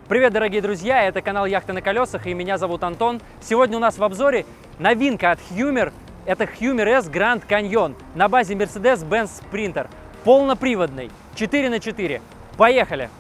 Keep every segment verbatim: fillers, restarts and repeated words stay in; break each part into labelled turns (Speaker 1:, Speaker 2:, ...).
Speaker 1: Привет, дорогие друзья! Это канал Яхты на колесах, и меня зовут Антон. Сегодня у нас в обзоре новинка от Hummer. Это Hummer S Grand Canyon на базе Mercedes-Benz Sprinter. Полноприводный, четыре на четыре. Поехали!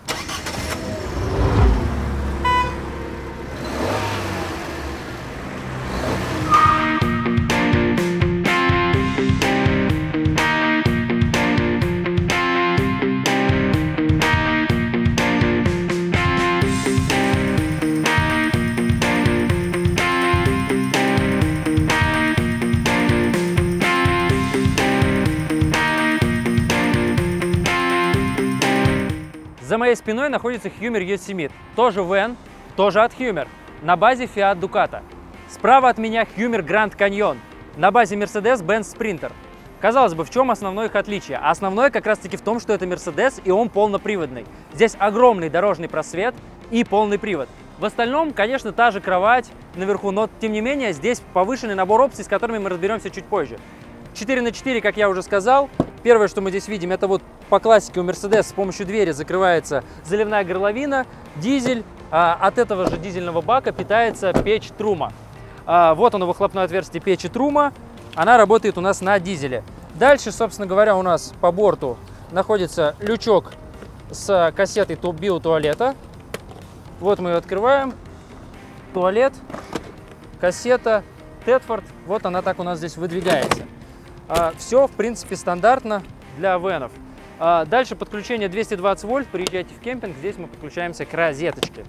Speaker 1: За моей спиной находится Hummer Yosemite, тоже вэн, тоже от Hummer, на базе Fiat Ducato. Справа от меня Hummer Grand Canyon, на базе Mercedes-Benz Sprinter. Казалось бы, в чем основное их отличие? Основное как раз таки в том, что это Mercedes и он полноприводный. Здесь огромный дорожный просвет и полный привод. В остальном, конечно, та же кровать наверху, но тем не менее здесь повышенный набор опций, с которыми мы разберемся чуть позже. четыре на четыре, как я уже сказал. Первое, что мы здесь видим, это вот по классике у Mercedes с помощью двери закрывается заливная горловина, дизель. А от этого же дизельного бака питается печь Трума. А вот оно, выхлопное отверстие печи Трума. Она работает у нас на дизеле. Дальше, собственно говоря, у нас по борту находится лючок с кассетой биотуалета. Вот мы ее открываем. Туалет, кассета, Тедфорд. Вот она так у нас здесь выдвигается. Все, в принципе, стандартно для венов. Дальше подключение двести двадцать вольт. Приезжайте в кемпинг, здесь мы подключаемся к розеточке.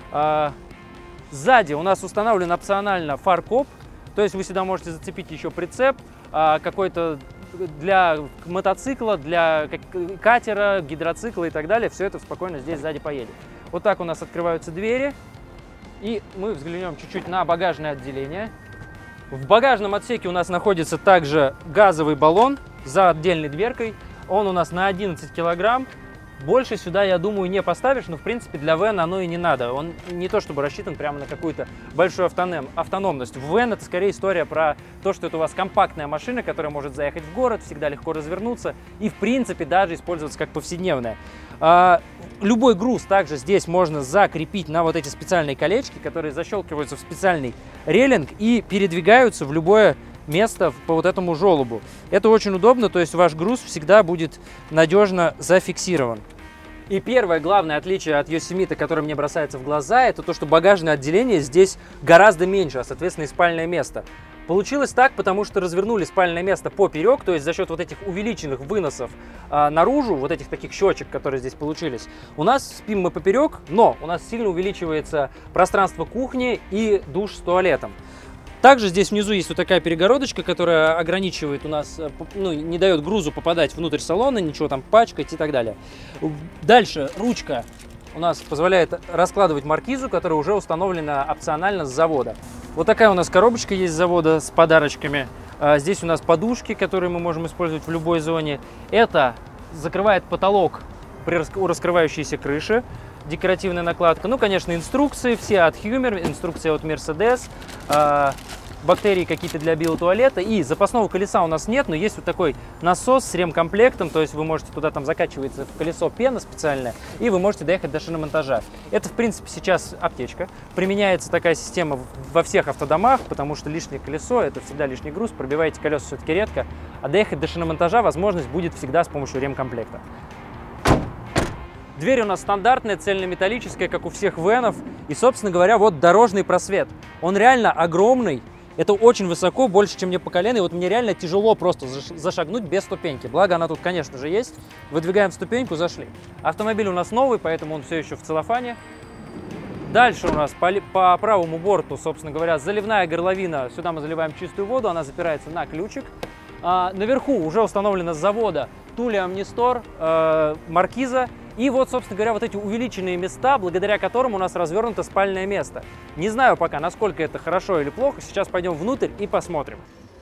Speaker 1: Сзади у нас установлен опционально фаркоп, то есть вы сюда можете зацепить еще прицеп, какой-то для мотоцикла, для катера, гидроцикла и так далее. Все это спокойно здесь сзади поедет. Вот так у нас открываются двери. И мы взглянем чуть-чуть на багажное отделение. В багажном отсеке у нас находится также газовый баллон за отдельной дверкой. Он у нас на одиннадцать килограмм. Больше сюда, я думаю, не поставишь, но в принципе для вэна оно и не надо. Он не то чтобы рассчитан прямо на какую-то большую автоном, автономность. Вэн — это скорее история про то, что это у вас компактная машина, которая может заехать в город, всегда легко развернуться и в принципе даже использоваться как повседневная. А, любой груз также здесь можно закрепить на вот эти специальные колечки, которые защелкиваются в специальный рейлинг и передвигаются в любое место по вот этому желобу. Это очень удобно, то есть ваш груз всегда будет надежно зафиксирован. И первое главное отличие от Yosemite, которое мне бросается в глаза, это то, что багажное отделение здесь гораздо меньше, а соответственно и спальное место. Получилось так, потому что развернули спальное место поперек, то есть за счет вот этих увеличенных выносов а, наружу, вот этих таких щечек, которые здесь получились, у нас спим мы поперек, но у нас сильно увеличивается пространство кухни и душ с туалетом. Также здесь внизу есть вот такая перегородочка, которая ограничивает у нас, ну, не дает грузу попадать внутрь салона, ничего там пачкать и так далее. Дальше ручка у нас позволяет раскладывать маркизу, которая уже установлена опционально с завода. Вот такая у нас коробочка есть с завода с подарочками. Здесь у нас подушки, которые мы можем использовать в любой зоне. Это закрывает потолок при раскрывающейся крыше. Декоративная накладка. Ну, конечно, инструкции все от Hummer, инструкция от Mercedes, э, бактерии какие-то для биотуалета. И запасного колеса у нас нет, но есть вот такой насос с ремкомплектом, то есть вы можете туда, там закачивается в колесо пена специальная, и вы можете доехать до шиномонтажа. Это, в принципе, сейчас аптечка. Применяется такая система во всех автодомах, потому что лишнее колесо – это всегда лишний груз, пробиваете колеса все-таки редко, а доехать до шиномонтажа возможность будет всегда с помощью ремкомплекта. Дверь у нас стандартная, цельнометаллическая, как у всех венов. И, собственно говоря, вот дорожный просвет. Он реально огромный. Это очень высоко, больше, чем мне по колено. И вот мне реально тяжело просто зашагнуть без ступеньки. Благо, она тут, конечно же, есть. Выдвигаем ступеньку, зашли. Автомобиль у нас новый, поэтому он все еще в целлофане. Дальше у нас по, по правому борту, собственно говоря, заливная горловина. Сюда мы заливаем чистую воду, она запирается на ключик. А, наверху уже установлена с завода Thule Omnistor, э, маркиза. И вот, собственно говоря, вот эти увеличенные места, благодаря которым у нас развернуто спальное место. Не знаю пока, насколько это хорошо или плохо. Сейчас пойдем внутрь и посмотрим.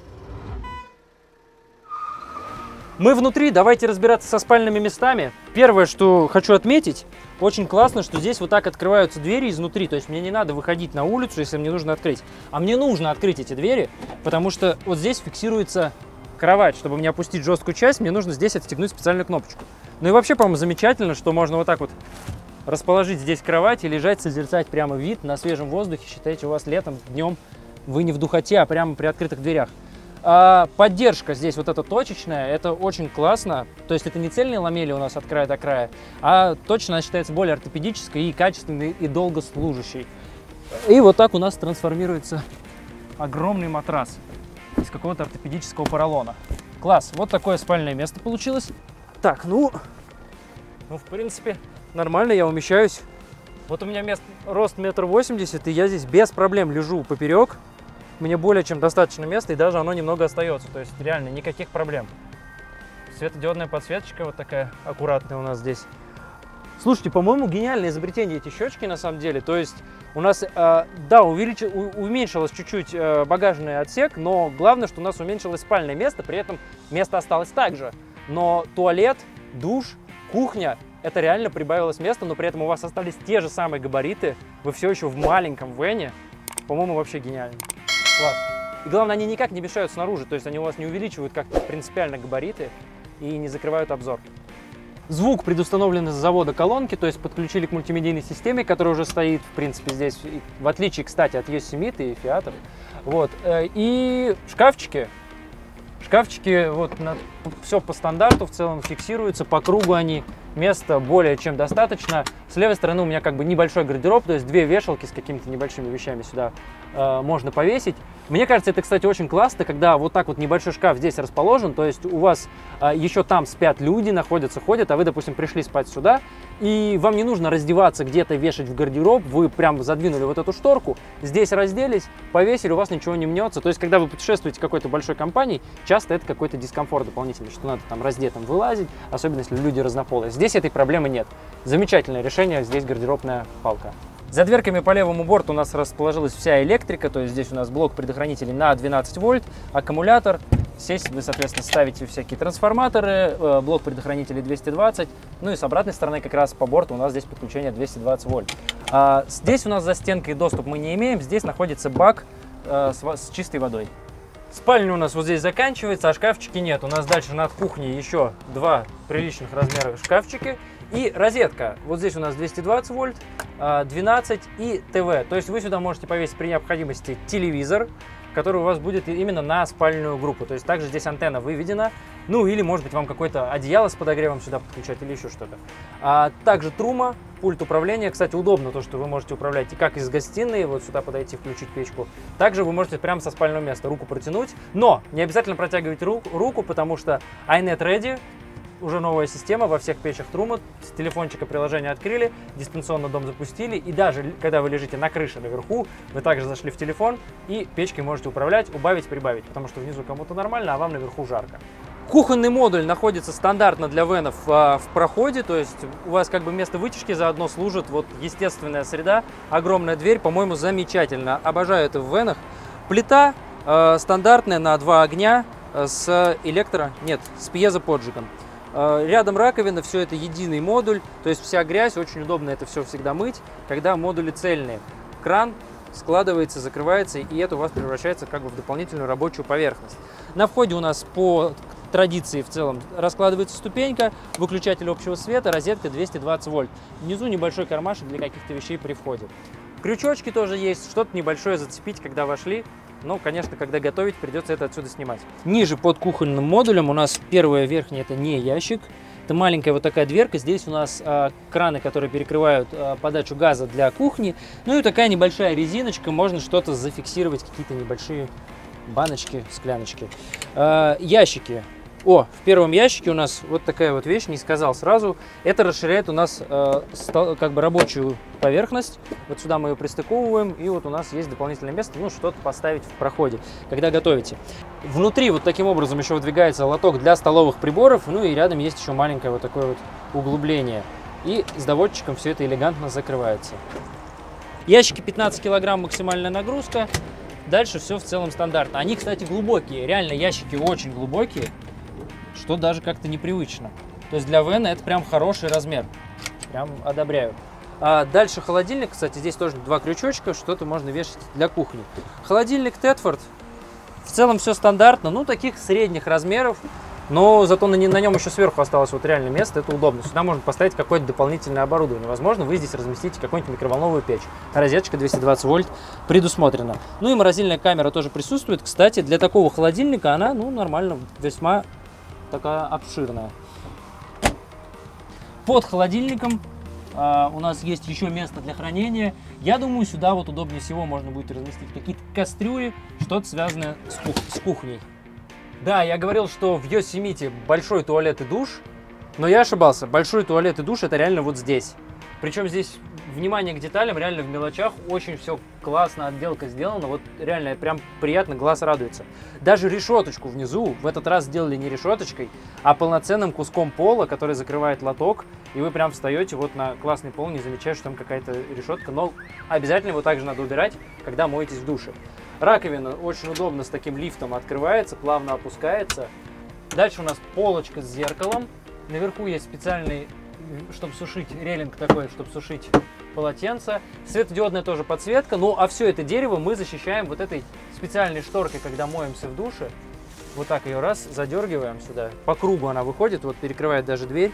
Speaker 1: Мы внутри, давайте разбираться со спальными местами. Первое, что хочу отметить, очень классно, что здесь вот так открываются двери изнутри. То есть мне не надо выходить на улицу, если мне нужно открыть. А мне нужно открыть эти двери, потому что вот здесь фиксируется кровать. Чтобы мне опустить жесткую часть, мне нужно здесь отстегнуть специальную кнопочку. Ну и вообще, по-моему, замечательно, что можно вот так вот расположить здесь кровать и лежать, созерцать прямо вид на свежем воздухе. Считайте, у вас летом, днем вы не в духоте, а прямо при открытых дверях. А поддержка здесь вот эта точечная, это очень классно. То есть это не цельные ламели у нас от края до края, а точно она считается более ортопедической и качественной, и долгослужащей. И вот так у нас трансформируется огромный матрас из какого-то ортопедического поролона. Класс, вот такое спальное место получилось. Так, ну, ну в принципе, нормально я умещаюсь. Вот у меня мест, рост метр восемьдесят, и я здесь без проблем лежу поперек. Мне более чем достаточно места, и даже оно немного остается. То есть реально никаких проблем. Светодиодная подсветочка вот такая аккуратная у нас здесь. Слушайте, по-моему, гениальное изобретение эти щечки на самом деле. То есть у нас, э, да, увелич... уменьшилось чуть-чуть э, багажный отсек, но главное, что у нас уменьшилось спальное место, при этом место осталось так же. Но туалет, душ, кухня, это реально прибавилось места, но при этом у вас остались те же самые габариты. Вы все еще в маленьком вене. По-моему, вообще гениально. Класс. И главное, они никак не мешают снаружи, то есть они у вас не увеличивают как-то принципиально габариты и не закрывают обзор. Звук предустановлен из завода колонки, то есть подключили к мультимедийной системе, которая уже стоит, в принципе, здесь, в отличие, кстати, от Yosemite и Фиатов. Вот. И шкафчики. Шкафчики, вот, на, все по стандарту в целом фиксируются, по кругу они, места более чем достаточно. С левой стороны у меня как бы небольшой гардероб, то есть две вешалки с какими-то небольшими вещами сюда э, можно повесить. Мне кажется, это, кстати, очень классно, когда вот так вот небольшой шкаф здесь расположен, то есть у вас э, еще там спят люди, находятся, ходят, а вы, допустим, пришли спать сюда, и вам не нужно раздеваться где-то, вешать в гардероб, вы прям задвинули вот эту шторку, здесь разделись, повесили, у вас ничего не мнется. То есть, когда вы путешествуете какой-то большой компанией, часто это какой-то дискомфорт дополнительный, что надо там раздетым вылазить, особенно если люди разнополые. Здесь этой проблемы нет. Замечательное решение, здесь гардеробная палка. За дверками по левому борту у нас расположилась вся электрика, то есть здесь у нас блок предохранителей на двенадцать вольт, аккумулятор. Здесь вы, соответственно, ставите всякие трансформаторы, блок предохранителей двести двадцать, ну и с обратной стороны как раз по борту у нас здесь подключение двести двадцать вольт. А здесь у нас за стенкой доступ мы не имеем, здесь находится бак с, с чистой водой. Спальня у нас вот здесь заканчивается, а шкафчики нет. У нас дальше над кухней еще два приличных размера шкафчики и розетка. Вот здесь у нас двести двадцать вольт, двенадцать и ТВ. То есть вы сюда можете повесить при необходимости телевизор, который у вас будет именно на спальную группу. То есть также здесь антенна выведена. Ну или, может быть, вам какое-то одеяло с подогревом сюда подключать или еще что-то. А также трума, пульт управления. Кстати, удобно то, что вы можете управлять и как из гостиной, вот сюда подойти, включить печку. Также вы можете прямо со спального места руку протянуть. Но не обязательно протягивать руку, руку потому что iNet Ready, уже новая система во всех печах Трума. С телефончика приложение открыли, дистанционно дом запустили. И даже когда вы лежите на крыше наверху, вы также зашли в телефон и печкой можете управлять, убавить, прибавить. Потому что внизу кому-то нормально, а вам наверху жарко. Кухонный модуль находится стандартно для венов а, в проходе, то есть у вас как бы место вытяжки заодно служит, вот естественная среда, огромная дверь, по-моему, замечательно. Обожаю это в венах. Плита а, стандартная на два огня с электро, нет, с пьезоподжигом. А, рядом раковина, все это единый модуль, то есть вся грязь, очень удобно это все всегда мыть, когда модули цельные. Кран складывается, закрывается, и это у вас превращается как бы в дополнительную рабочую поверхность. На входе у нас по традиции в целом раскладывается ступенька, выключатель общего света, розетка двести двадцать вольт. Внизу небольшой кармашек для каких-то вещей при входе. Крючочки тоже есть, что-то небольшое зацепить, когда вошли. Но, конечно, когда готовить, придется это отсюда снимать. Ниже под кухонным модулем у нас первое верхнее, это не ящик. Это маленькая вот такая дверка. Здесь у нас а, краны, которые перекрывают а, подачу газа для кухни. Ну и такая небольшая резиночка. Можно что-то зафиксировать, какие-то небольшие баночки, скляночки. А, ящики. О, в первом ящике у нас вот такая вот вещь, не сказал сразу. Это расширяет у нас э, стол, как бы рабочую поверхность. Вот сюда мы ее пристыковываем, и вот у нас есть дополнительное место, ну, что-то поставить в проходе, когда готовите. Внутри вот таким образом еще выдвигается лоток для столовых приборов, ну и рядом есть еще маленькое вот такое вот углубление. И с доводчиком все это элегантно закрывается. Ящики пятнадцать килограмм максимальная нагрузка. Дальше все в целом стандартно. Они, кстати, глубокие, реально ящики очень глубокие, что даже как-то непривычно. То есть для вена это прям хороший размер. Прям одобряю. А дальше холодильник. Кстати, здесь тоже два крючочка. Что-то можно вешать для кухни. Холодильник Тедфорд. В целом все стандартно. Ну, таких средних размеров. Но зато на, на нем еще сверху осталось вот реально место, это удобно. Сюда можно поставить какое-то дополнительное оборудование. Возможно, вы здесь разместите какую-нибудь микроволновую печь. Розеточка двести двадцать вольт предусмотрена. Ну и морозильная камера тоже присутствует. Кстати, для такого холодильника она, ну, нормально, весьма такая обширная. Под холодильником а, у нас есть еще место для хранения. Я думаю, сюда вот удобнее всего можно будет разместить какие-то кастрюли, что-то связанное с, кух с кухней. Да, я говорил, что в Yosemite большой туалет и душ, но я ошибался. Большой туалет и душ — это реально вот здесь. Причем здесь внимание к деталям, реально в мелочах, очень все классно, отделка сделана, вот реально прям приятно, глаз радуется. Даже решеточку внизу в этот раз сделали не решеточкой, а полноценным куском пола, который закрывает лоток, и вы прям встаете вот на классный пол, не замечая, что там какая-то решетка, но обязательно его также надо убирать, когда моетесь в душе. Раковина очень удобно с таким лифтом открывается, плавно опускается. Дальше у нас полочка с зеркалом, наверху есть специальный, чтобы сушить, релинг такой, чтобы сушить полотенце. Светодиодная тоже подсветка. Ну, а все это дерево мы защищаем вот этой специальной шторкой, когда моемся в душе. Вот так ее раз задергиваем сюда. По кругу она выходит, вот перекрывает даже дверь.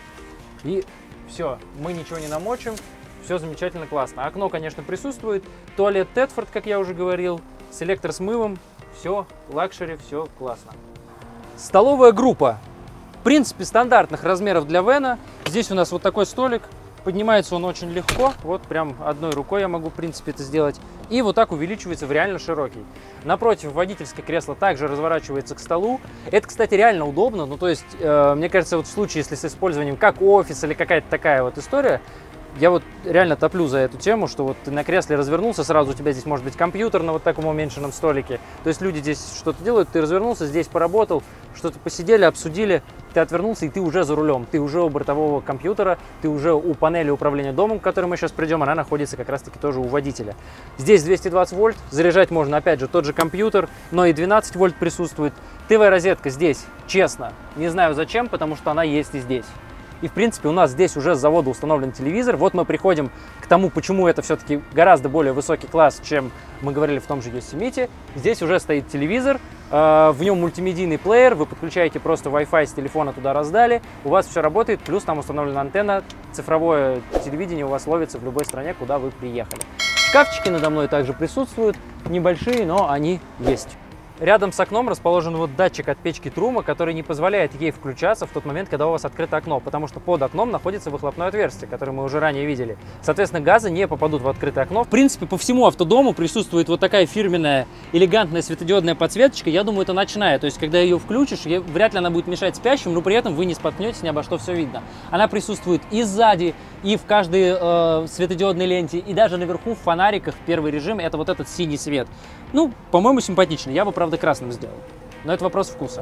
Speaker 1: И все, мы ничего не намочим. Все замечательно, классно. Окно, конечно, присутствует. Туалет Тедфорд, как я уже говорил, с электросмывом. Все, лакшери, все классно. Столовая группа. В принципе, стандартных размеров для вэна. Здесь у нас вот такой столик. Поднимается он очень легко. Вот прям одной рукой я могу, в принципе, это сделать. И вот так увеличивается в реально широкий. Напротив, водительское кресло также разворачивается к столу. Это, кстати, реально удобно. Ну, то есть, э, мне кажется, вот в случае, если с использованием как офис или какая-то такая вот история, я вот реально топлю за эту тему, что вот ты на кресле развернулся, сразу у тебя здесь может быть компьютер на вот таком уменьшенном столике. То есть люди здесь что-то делают, ты развернулся, здесь поработал, что-то посидели, обсудили, ты отвернулся, и ты уже за рулем, ты уже у бортового компьютера, ты уже у панели управления домом, к которой мы сейчас придем, она находится как раз-таки тоже у водителя. Здесь двести двадцать вольт, заряжать можно, опять же, тот же компьютер, но и двенадцать вольт присутствует. ТВ-розетка здесь, честно, не знаю зачем, потому что она есть и здесь. И, в принципе, у нас здесь уже с завода установлен телевизор. Вот мы приходим к тому, почему это все-таки гораздо более высокий класс, чем мы говорили в том же Yosemite. Здесь уже стоит телевизор, в нем мультимедийный плеер, вы подключаете просто Wi-Fi с телефона, туда раздали, у вас все работает, плюс там установлена антенна, цифровое телевидение у вас ловится в любой стране, куда вы приехали. Шкафчики надо мной также присутствуют, небольшие, но они есть. Рядом с окном расположен вот датчик от печки Трума, который не позволяет ей включаться в тот момент, когда у вас открыто окно, потому что под окном находится выхлопное отверстие, которое мы уже ранее видели. Соответственно, газы не попадут в открытое окно. В принципе, по всему автодому присутствует вот такая фирменная элегантная светодиодная подсветочка. Я думаю, это ночная, то есть когда ее включишь, вряд ли она будет мешать спящим, но при этом вы не споткнетесь, ни обо что, все видно. Она присутствует и сзади, и в каждой э, светодиодной ленте, и даже наверху в фонариках первый режим — это вот этот синий свет. Ну, по-моему, симпатично. Я бы, правда, красным сделал. Но это вопрос вкуса.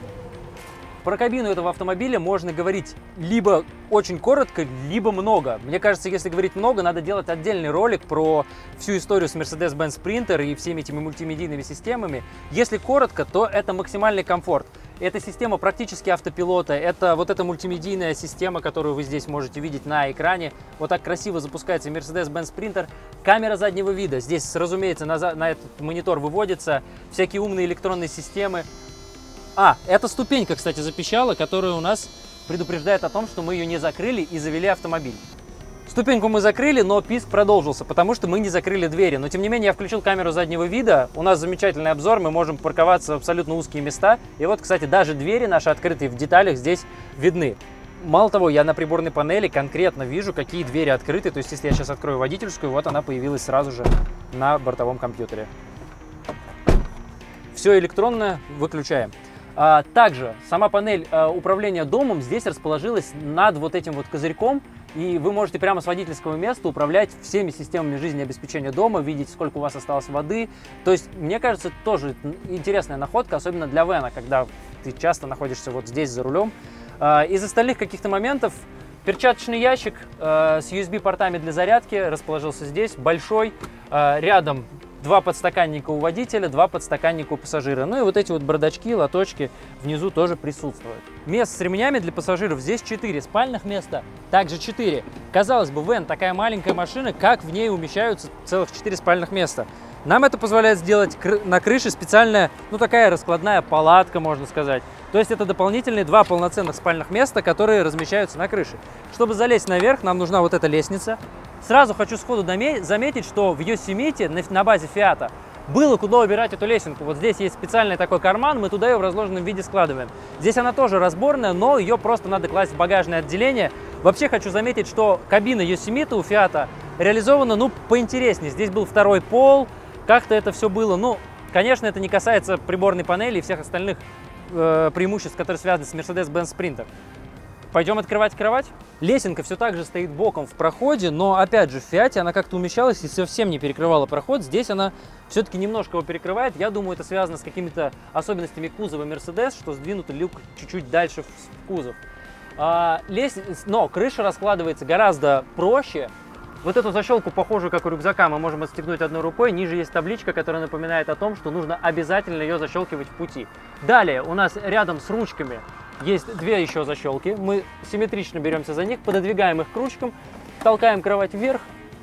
Speaker 1: Про кабину этого автомобиля можно говорить либо очень коротко, либо много. Мне кажется, если говорить много, надо делать отдельный ролик про всю историю с Mercedes-Benz Sprinter и всеми этими мультимедийными системами. Если коротко, то это максимальный комфорт. Это система практически автопилота, это вот эта мультимедийная система, которую вы здесь можете видеть на экране. Вот так красиво запускается Mercedes-Benz Sprinter. Камера заднего вида. Здесь, разумеется, на, на этот монитор выводятся всякие умные электронные системы. А, эта ступенька, кстати, запищала, которая у нас предупреждает о том, что мы ее не закрыли и завели автомобиль. Ступеньку мы закрыли, но писк продолжился, потому что мы не закрыли двери. Но, тем не менее, я включил камеру заднего вида. У нас замечательный обзор, мы можем парковаться в абсолютно узкие места. И вот, кстати, даже двери наши открытые в деталях здесь видны. Мало того, я на приборной панели конкретно вижу, какие двери открыты. То есть, если я сейчас открою водительскую, вот она появилась сразу же на бортовом компьютере. Все электронное выключаем. А, также сама панель а, управления домом здесь расположилась над вот этим вот козырьком, и вы можете прямо с водительского места управлять всеми системами жизнеобеспечения дома, видеть, сколько у вас осталось воды. То есть, мне кажется, это тоже интересная находка, особенно для вэна, когда ты часто находишься вот здесь за рулем. А, из остальных каких-то моментов перчаточный ящик а, с ю эс би-портами для зарядки расположился здесь, большой, а, рядом два подстаканника у водителя, два подстаканника у пассажира. Ну и вот эти вот бардачки, лоточки внизу тоже присутствуют. Мест с ремнями для пассажиров здесь четыре, спальных места также четыре. Казалось бы, вэн такая маленькая машина, как в ней умещаются целых четыре спальных места? Нам это позволяет сделать на крыше специальная, ну такая раскладная палатка, можно сказать. То есть это дополнительные два полноценных спальных места, которые размещаются на крыше. Чтобы залезть наверх, нам нужна вот эта лестница. Сразу хочу сходу заметить, что в Yosemite на базе Фиата было куда убирать эту лесенку. Вот здесь есть специальный такой карман, мы туда ее в разложенном виде складываем. Здесь она тоже разборная, но ее просто надо класть в багажное отделение. Вообще хочу заметить, что кабина Yosemite у Фиата реализована, ну, поинтереснее. Здесь был второй пол, как-то это все было. Ну, конечно, это не касается приборной панели и всех остальных э, преимуществ, которые связаны с Mercedes-Benz Sprinter. Пойдем открывать кровать. Лесенка все так же стоит боком в проходе, но опять же в Фиате она как-то умещалась и совсем не перекрывала проход. Здесь она все-таки немножко его перекрывает. Я думаю, это связано с какими-то особенностями кузова Mercedes, что сдвинутый люк чуть-чуть дальше в кузов. А, лес... Но крыша раскладывается гораздо проще. Вот эту защелку, похожую как у рюкзака, мы можем отстегнуть одной рукой. Ниже есть табличка, которая напоминает о том, что нужно обязательно ее защелкивать в пути. Далее у нас рядом с ручками есть две еще защелки. Мы симметрично беремся за них, пододвигаем их к ручкам, толкаем кровать вверх,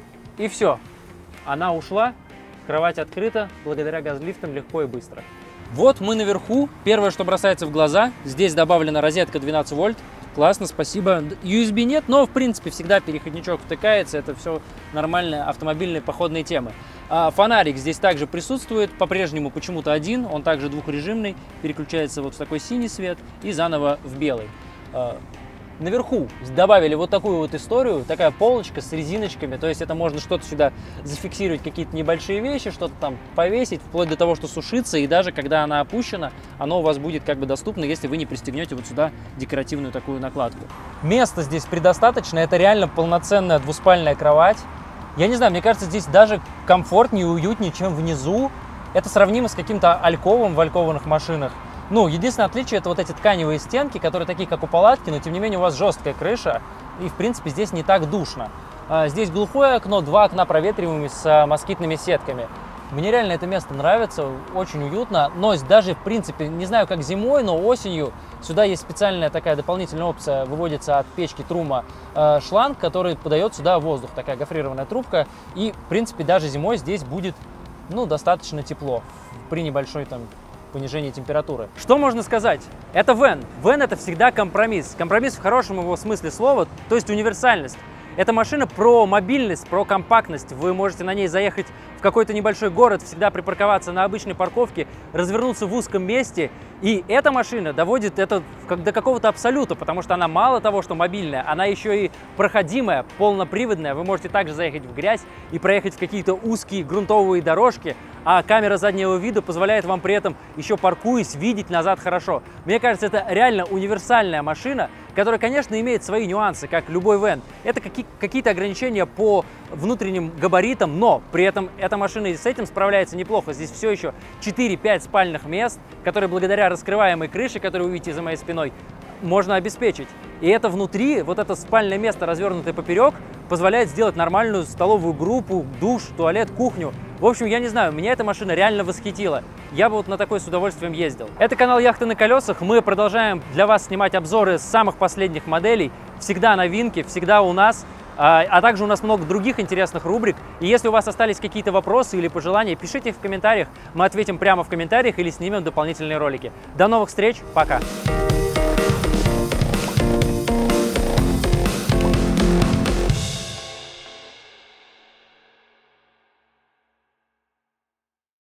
Speaker 1: и все. Она ушла, кровать открыта, благодаря газлифтам легко и быстро. Вот мы наверху. Первое, что бросается в глаза, здесь добавлена розетка двенадцать вольт. Классно, спасибо. ю эс би нет, но в принципе всегда переходничок втыкается. Это все нормальные автомобильные походные темы. А фонарик здесь также присутствует, по-прежнему почему-то один, он также двухрежимный, переключается вот в такой синий свет и заново в белый. А, наверху добавили вот такую вот историю, такая полочка с резиночками, то есть это можно что-то сюда зафиксировать, какие-то небольшие вещи, что-то там повесить, вплоть до того, что сушится, и даже когда она опущена, оно у вас будет как бы доступно, если вы не пристегнете вот сюда декоративную такую накладку. Места здесь предостаточно, это реально полноценная двуспальная кровать. Я не знаю, мне кажется, здесь даже комфортнее и уютнее, чем внизу. Это сравнимо с каким-то альковом в алькованных машинах. Ну, единственное отличие — это вот эти тканевые стенки, которые такие, как у палатки, но тем не менее у вас жесткая крыша, и в принципе здесь не так душно. Здесь глухое окно, два окна проветриваемые с москитными сетками. Мне реально это место нравится, очень уютно, но даже в принципе, не знаю как зимой, но осенью сюда есть специальная такая дополнительная опция, выводится от печки трума э, шланг, который подает сюда воздух, такая гофрированная трубка, и в принципе даже зимой здесь будет, ну, достаточно тепло при небольшой там понижении температуры. Что можно сказать? Это вэн. Вэн — это всегда компромисс. Компромисс в хорошем его смысле слова, то есть универсальность. Эта машина про мобильность, про компактность. Вы можете на ней заехать в какой-то небольшой город, всегда припарковаться на обычной парковке, развернуться в узком месте. И эта машина доводит это до какого-то абсолюта, потому что она мало того, что мобильная, она еще и проходимая, полноприводная. Вы можете также заехать в грязь и проехать в какие-то узкие грунтовые дорожки, а камера заднего вида позволяет вам при этом, еще паркуясь, видеть назад хорошо. Мне кажется, это реально универсальная машина, которая, конечно, имеет свои нюансы, как любой вэн. Это какие-то ограничения по внутренним габаритам, но при этом эта машина и с этим справляется неплохо. Здесь все еще четыре-пять спальных мест, которые благодаря раскрываемой крыше, которую вы видите за моей спиной, можно обеспечить. И это внутри, вот это спальное место, развернутое поперек, позволяет сделать нормальную столовую группу, душ, туалет, кухню. В общем, я не знаю, меня эта машина реально восхитила. Я бы вот на такой с удовольствием ездил. Это канал Яхты на колесах. Мы продолжаем для вас снимать обзоры с самых последних моделей. Всегда новинки, всегда у нас. А, а также у нас много других интересных рубрик. И если у вас остались какие-то вопросы или пожелания, пишите их в комментариях. Мы ответим прямо в комментариях или снимем дополнительные ролики. До новых встреч, пока!